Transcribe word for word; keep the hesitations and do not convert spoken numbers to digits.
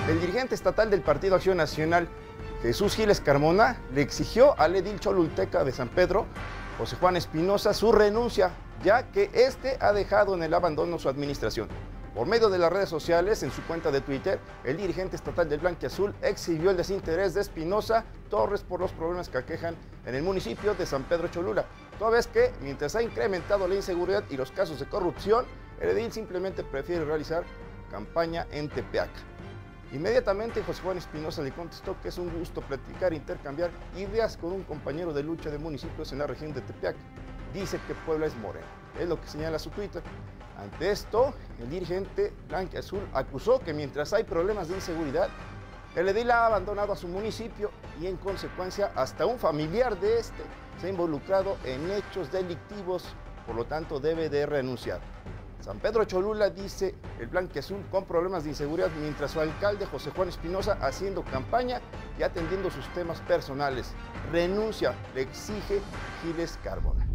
El dirigente estatal del Partido Acción Nacional, Jesús Giles Carmona, le exigió al edil cholulteca de San Pedro, José Juan Espinosa, su renuncia, ya que este ha dejado en el abandono su administración. Por medio de las redes sociales, en su cuenta de Twitter, el dirigente estatal del Blanquiazul exhibió el desinterés de Espinosa Torres por los problemas que aquejan en el municipio de San Pedro Cholula, toda vez que, mientras ha incrementado la inseguridad y los casos de corrupción, el edil simplemente prefiere realizar campaña en Tepeaca. Inmediatamente José Juan Espinosa le contestó que es un gusto platicar e intercambiar ideas con un compañero de lucha de municipios en la región de Tepeaca. Dice que Puebla es morena, es lo que señala su Twitter. Ante esto, el dirigente blanquiazul acusó que mientras hay problemas de inseguridad, el edil ha abandonado a su municipio y en consecuencia hasta un familiar de este se ha involucrado en hechos delictivos, por lo tanto debe de renunciar. San Pedro Cholula, dice el blanquiazul, con problemas de inseguridad, mientras su alcalde José Juan Espinosa haciendo campaña y atendiendo sus temas personales. Renuncia, le exige Giles Carmona.